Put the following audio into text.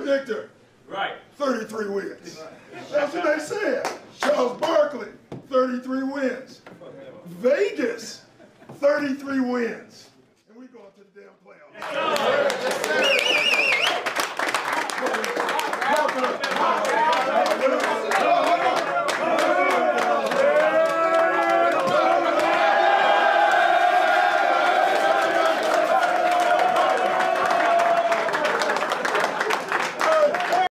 predictor. Right. 33 wins. That's what they said. Charles Barkley, 33 wins. Vegas, 33 wins. And we going to the damn playoffs.